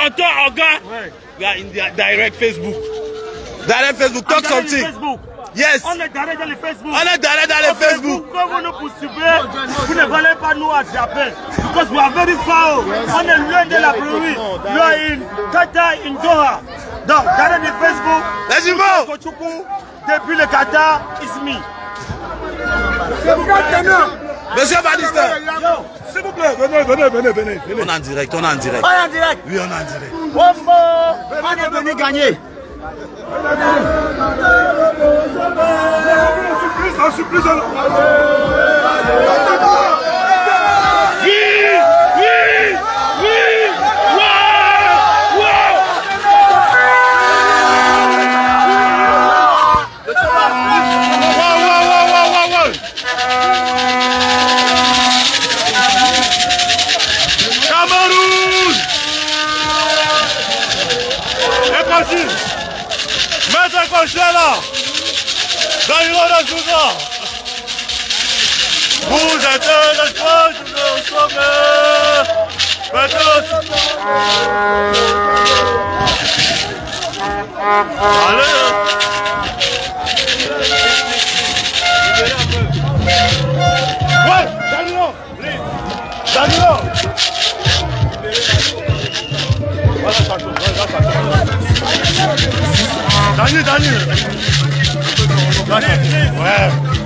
Tonton Oga, we are in the direct Facebook. Direct Facebook, talk something. Yes. On est direct dans le Facebook. On est direct dans le Facebook. Comme vous nous poursuivez, vous ne voulez pas nous attraper. Because we are very far. On est loin de la pluie. We are in Qatar, in Doha. Donc, direct le Facebook. Les humains. Depuis le Qatar, it's me. Monsieur Badista. S'il vous plaît, venez. On est en direct, on est en direct. On est en direct. Oui, on est en direct. On est venu gagner. Surprise. Cameroun. Maître Cochela là. Danilo Souza. Vous êtes l'espoir de nos sommets. Allez. Ouais, Danilo. Daniel. Ouais.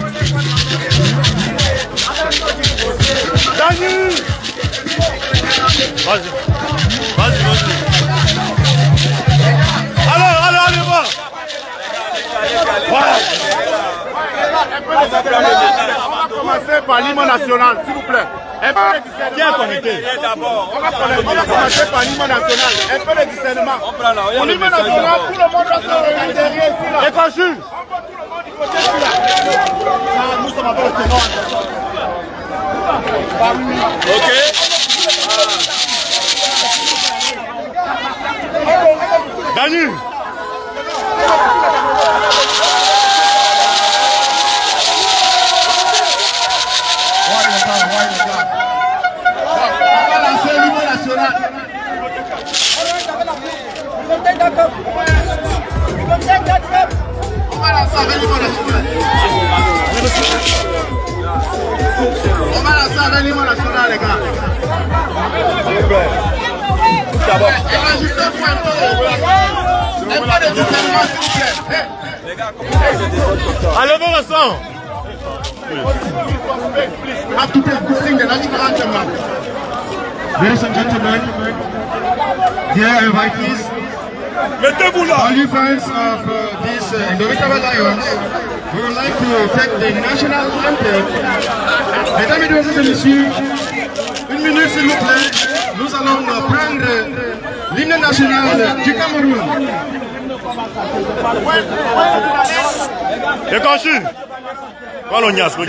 Daniel. Vas-y. Allez, va. Ouais. On va commencer par l'hymne national, s'il vous plaît. Qui est connecté? On va commencer par l'hymne national. Un peu de discernement. L'hymne national, tout le monde doit se regarder derrière ici là. Et Consul. Nous sommes avec le ténor. Ok. Daniel. On va lancer l'hymne national. On va lancer avec l'hymne national. Les gars. D'abord. Enregistrez-vous un peu de discernement, s'il vous plaît. Enlevez le sang. Have to take good thing, the national anthem. Ladies and gentlemen, dear invitees, Mettez-vous là. all you fans of these Indomitable Lions, we would like to take the national anthem. Mesdames et messieurs, une minute s'il vous plaît, nous allons prendre l'hymne national du Cameroun. Et Consul. Valognas. It is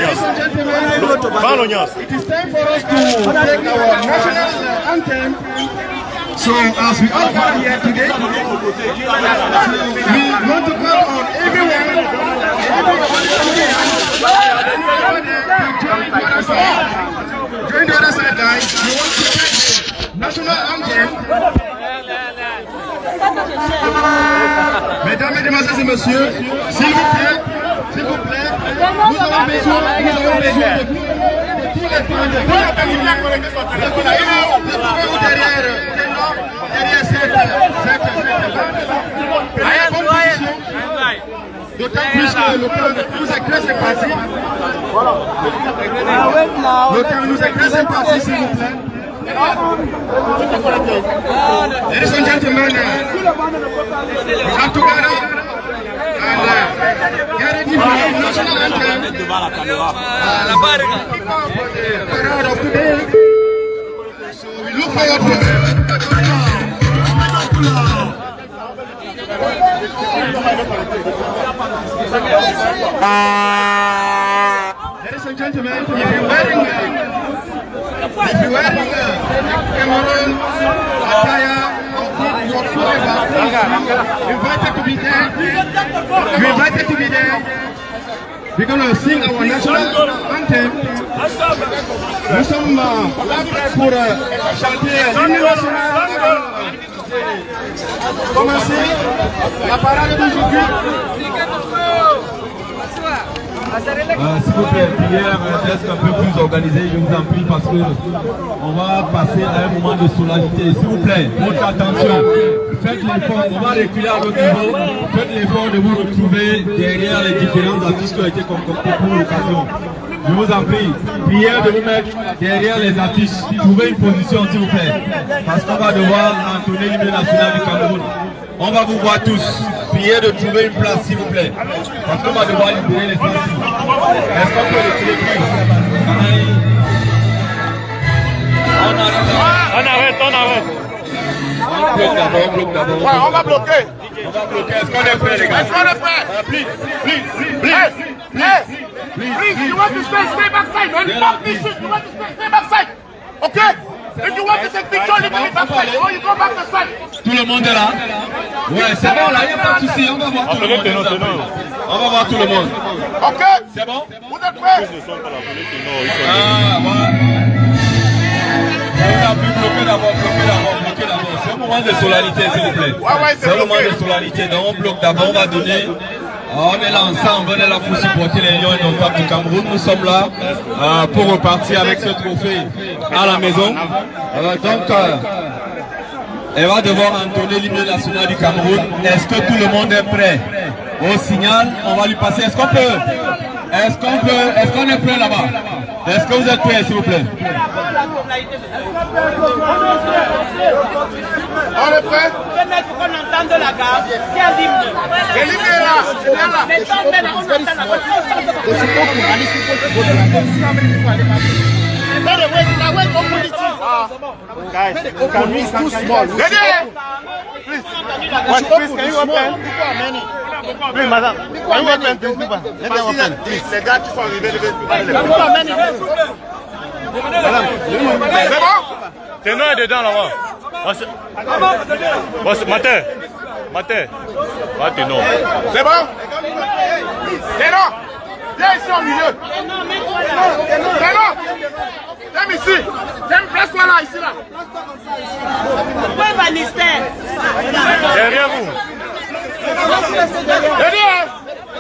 time for us to take our national anthem. So as we all gather here today, we want to call on everyone join the other side, guys. We want to take the national anthem. Mesdames, mesdemoiselles et messieurs, s'il vous plaît, nous avons besoin de tous les fans, derrière cette compétition, d'autant plus que le temps nous est très passé. Le temps nous est très passé, s'il vous plaît. Ladies and gentlemen, we have to gather and get ready for the national anthem. Parade of today. So we look forward to it. Ladies and gentlemen, if you're wearing Cameroon attire or whatsoever, you're invited to be there. You're invited to be there. We're going to sing our national anthem. Nous sommes là pour chanter l'hymne national commencer la parade d'aujourd'hui. S'il vous plaît, prière presque un peu plus organisée, je vous en prie, parce que on va passer à un moment de solennité. S'il vous plaît, votre attention, faites l'effort, on va reculer à votre niveau, faites l'effort de vous retrouver derrière les différentes affiches qui ont été concoctées pour l'occasion. Je vous en prie, prière de vous mettre derrière les affiches, trouvez une position s'il vous plaît, parce qu'on va devoir entonner l'hymne national du Cameroun. On va vous voir tous. Priez de trouver une place s'il vous plaît. Parce qu'on va devoir libérer les filles. Est-ce qu'on peut les tirer plus? On arrête. On bloque d'abord. Ouais, on va bloquer. Est-ce qu'on est prêt les gars? Est-ce qu'on est prêt? Please, you want to stay backside. When you talk this shit, you want to stay backside. Okay? If you want to take picture, leave it backside. Or you go back to side. Tout le monde est là? Ouais, c'est bon là, il n'y a pas de souci. On va voir tout le monde. On va voir tout le monde. Ok? C'est bon? Vous êtes prêts? Ah, voilà. On a pu bloquer d'abord. C'est un moment de solennité, s'il vous plaît. C'est un moment de solennité. Donc on bloque d'abord, on va donner. On est là ensemble, on est là pour supporter les Lions indomptables du Cameroun. Nous sommes là pour repartir avec ce trophée à la maison. Elle va devoir entonner l'hymne national du Cameroun. Est-ce que tout le monde est prêt? Au signal, on va lui passer. Est-ce qu'on est prêt là-bas? Est-ce que vous êtes prêts, s'il vous plaît? On est prêt? Pour qu'on entende la garde, quel hymne? L'hymne est là. Mais tant que on entend la garde. Guys, can we too small? Ready? Please. Please, can you open? Please, madam. Can you open, please? Let them open. Please, les gars qui sont arrivés, c'est bon? Ténor est dedans là-bas. Matin. Va Ténor. C'est bon? Ténor. Viens ici au milieu. Ténor. Viens ici. Place-toi là, ici là. Où est Vanister? Derrière vous. Derrière.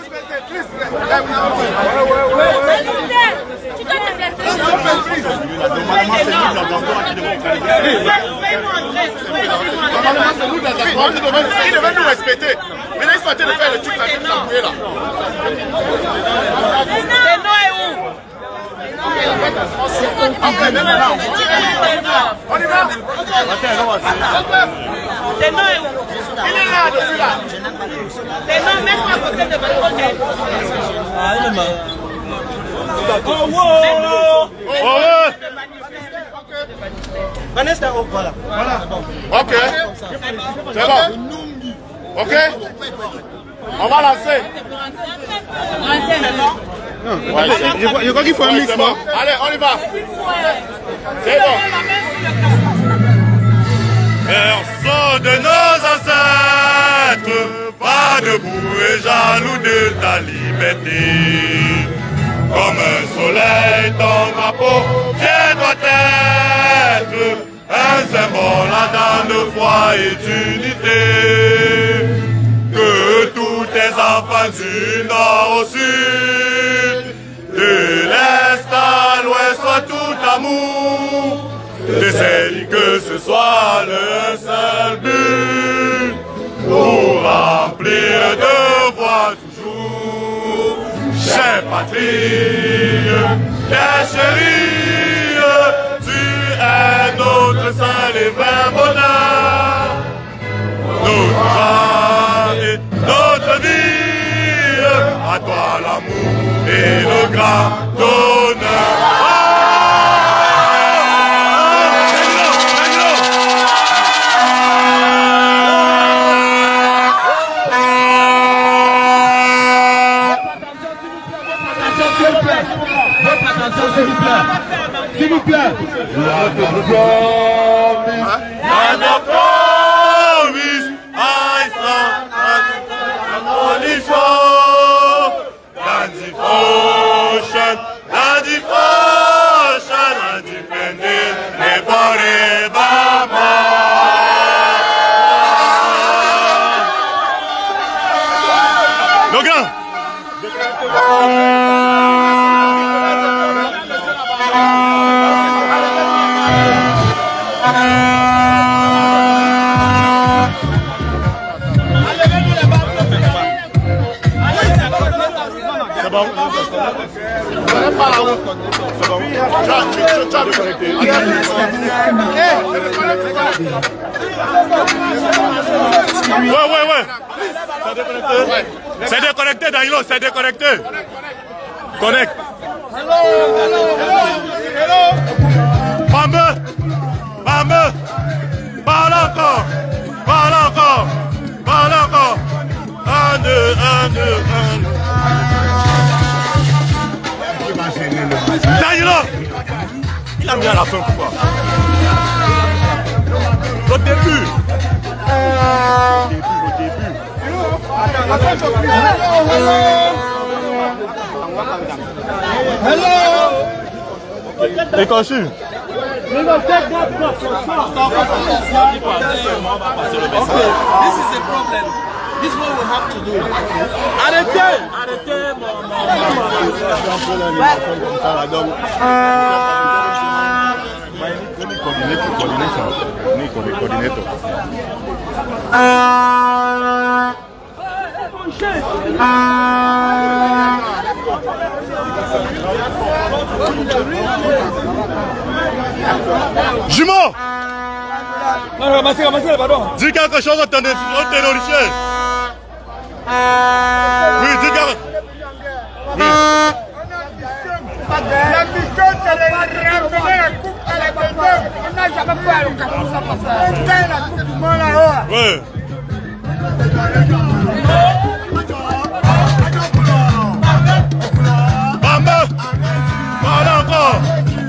Tu dois te placer. Normalement, c'est nous d'accord. Ils devaient nous respecter. Mais là, ils sont en train de faire le truc, ça fait s'embrouiller là. Ténor est où? Ok, même là. On y va. Ténor est où? Il est là, dessus là. Ténor, mets-toi à côté de votre côté. Vanessa, voilà. Ok. C'est bon. Ok. On va lancer. Je crois qu'il faut un mix. Bon. Allez, on y va. C'est bon. Berceau de nos ancêtres, pas debout et jaloux de ta liberté. Comme un soleil, ton drapeau, fier doit être un symbole ardent de foi et d'unité. Que tous tes enfants du nord au sud, de l'est à l'ouest soient tout amour. T'essayes que ce soit le seul but pour remplir de voix toujours. Chère patrie, chère chérie, tu es notre seul et vrai bonheur. Notre âme et notre vie, à toi l'amour et le grand honneur. S'il vous plaît. Land of promise, I stand on the shore, and the ocean bon. Ouais. C'est déconnecté, Danilo, c'est déconnecté. Connect. Bambe. Parle encore. 1, 2. Danilo, il a mis à la fin pourquoi? Au début. Hello. Et conçu. This is a problem. This is what we have to do. Arrêtez, Jumeau! Pardon. Dis quelque chose au ténoricien. Oui, dis quelque chose. Oui. La mission, c'est de ramener la coupe à la maison. On n'a jamais fait le cas pour ça passer. On gagne la coupe du monde là-haut. Oui. Bambe! Parle encore.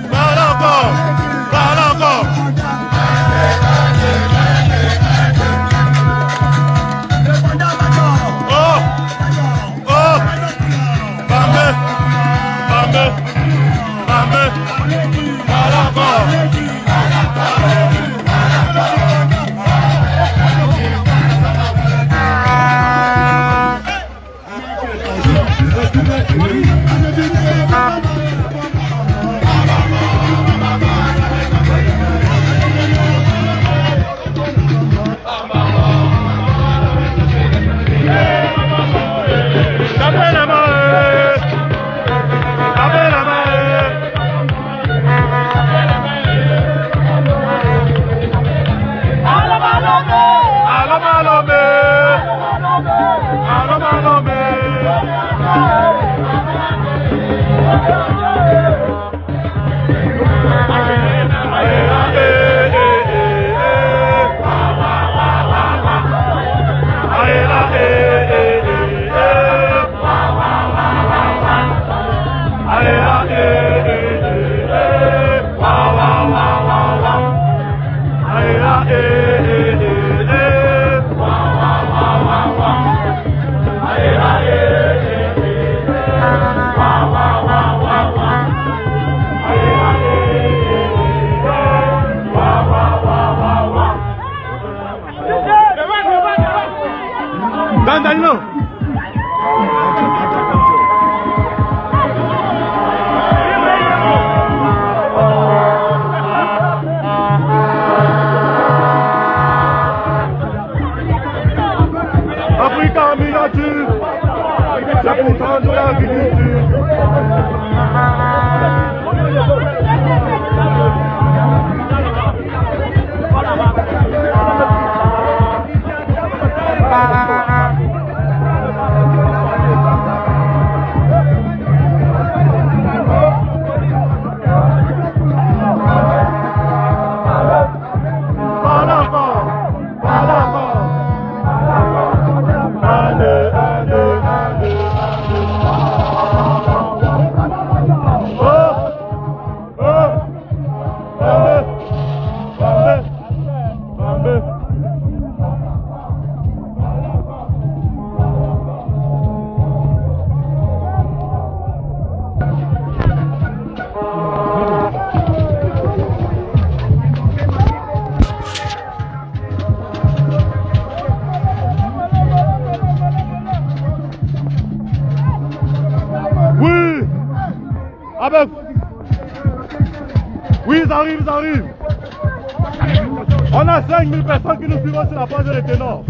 Danilo. Africa en miniature, c'est pour prendre la miniature. Oui, ils arrivent. On a 5000 personnes qui nous suivent sur la page des ténors.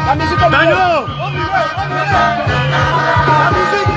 La musique comme Mano. La musique.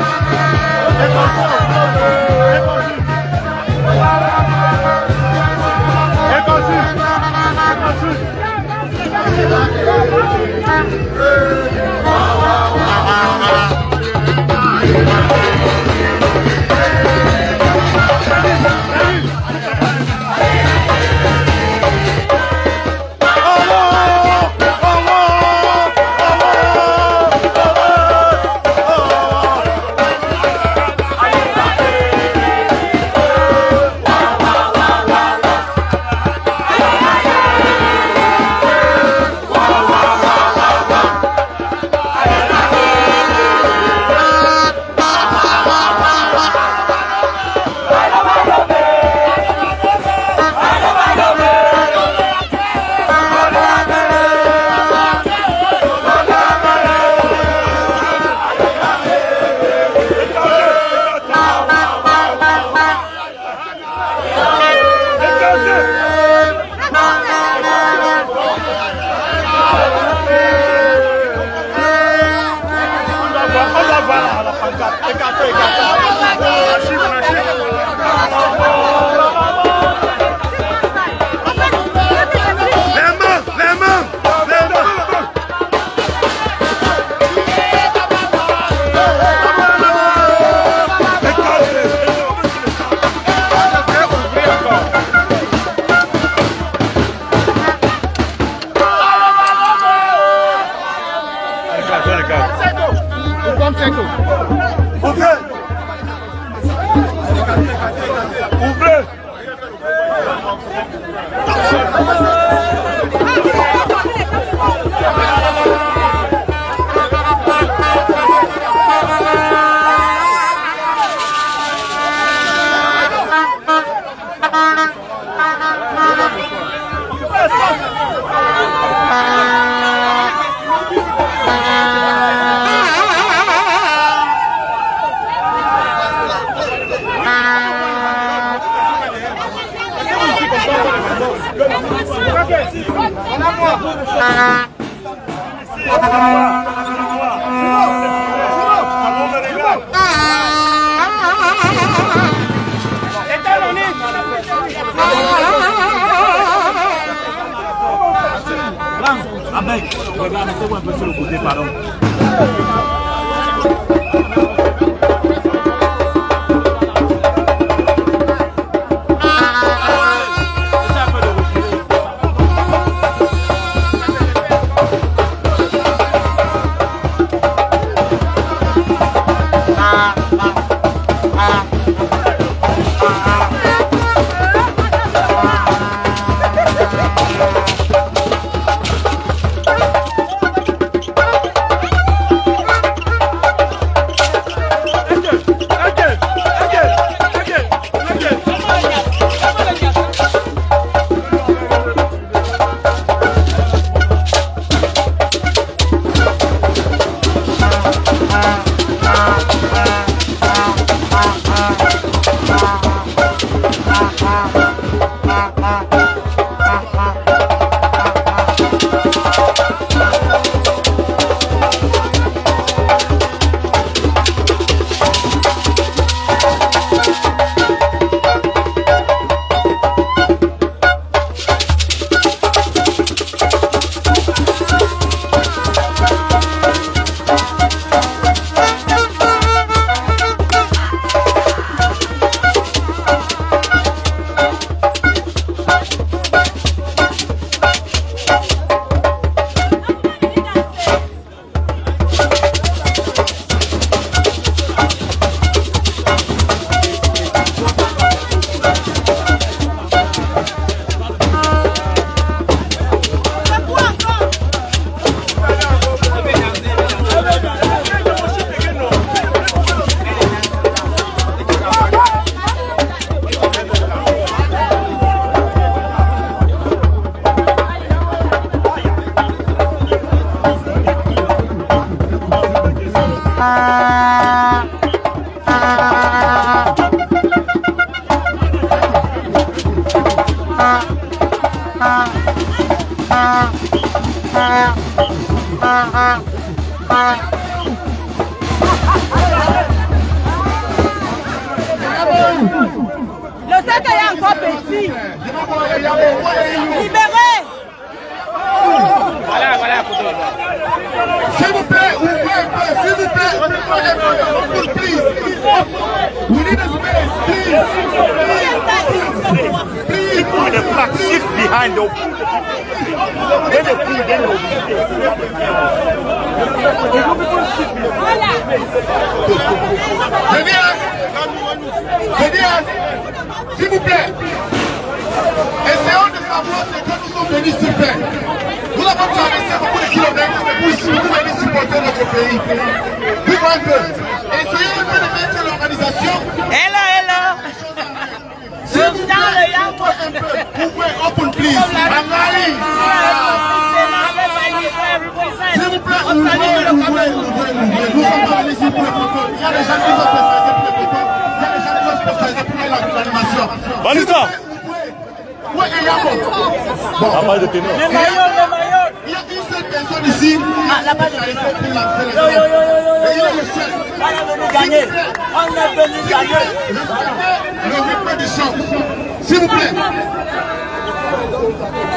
Mettez-vous un peu sur le côté, pardon. Le sac est encore petit. Libérez. Voilà. S'il vous plaît, ouvrez un peu, s'il vous plaît, please. We need a space, please. Please. Put the flag shift behind the when they pull, then they'll s'il vous plaît, essayons de savoir ce que nous sommes venus ici faire. Nous avons traversé beaucoup de kilomètres pour venir supporter notre pays. Vivons un peu. Essayons un peu de mettre l'organisation. Hello. S'il vous plaît, ouvrez, open please. S'il vous plaît, ouvrez. Nous sommes venus ici pour les photos. Il y a des gens qui sont spécialisés pour les photos. Il y a des gens qui sont spécialisés pour l'animation. Bonne histoire. Oui, il y a pas de ténor. Les maillots. Il y a une seule personne ici. Là-bas, Et il est le seul. On est venu gagner. Le rythme du chant. S'il vous plaît.